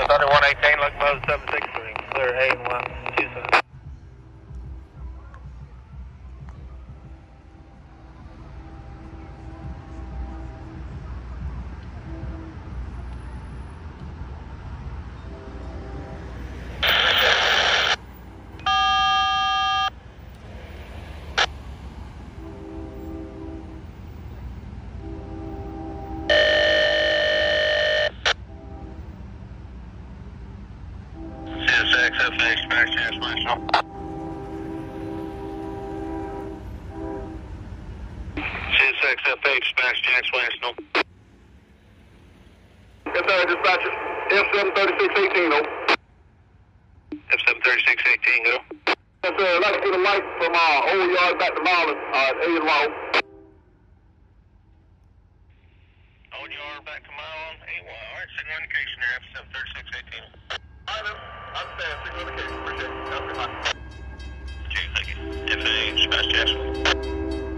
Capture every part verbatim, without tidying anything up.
thirty-one eighteen, locomotive seven six three, clear A and one, Tucson. C S X F H, back transmission. C S X F H, back transmission. Yes, sir, dispatcher. F seven thirty-six eighteen, though. F seven thirty-six eighteen, go. Yes, sir, I'd like to get a light from uh, Old Yard back to Marlin, uh, A and Y. Old Yard, back to Marlin, A and Y. All right, signal indication there, F seven thirty-six eighteen. I know. I understand. Signal indication. Appreciate it. Have a good night. Okay, thank you. F H, back transmission.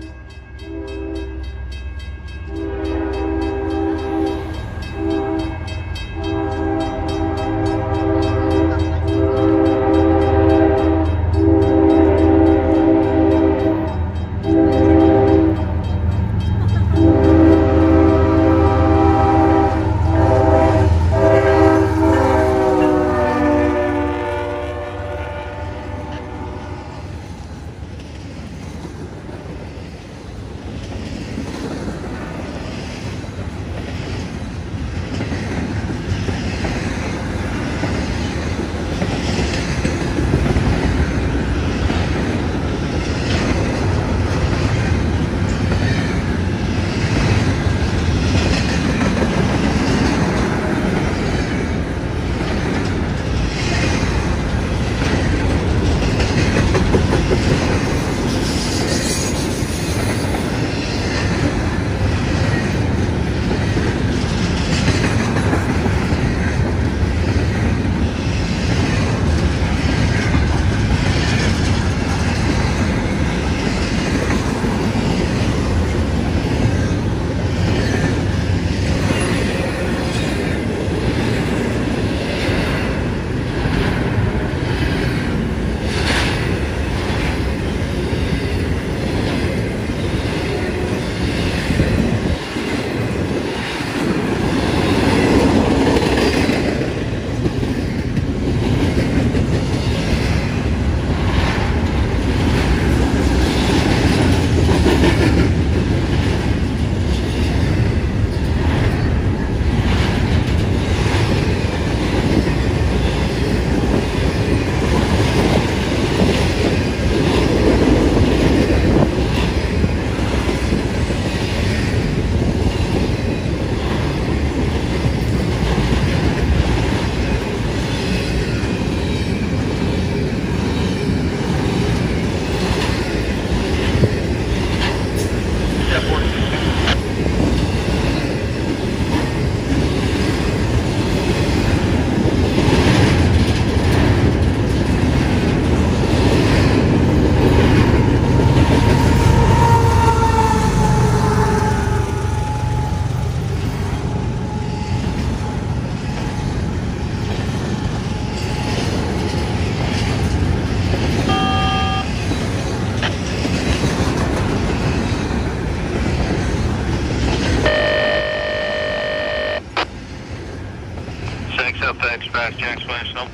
F X, back transmission.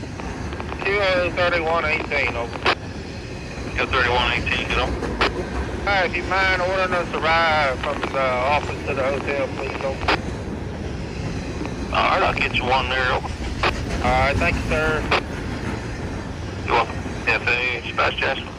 Q thirty-one eighteen, over. Q thirty-one eighteen, get on. Alright, if you mind ordering us a ride from the office to the hotel, please, over. Alright, I'll get you one there, over. Alright, thank you, sir. You're welcome. F H, back transmission.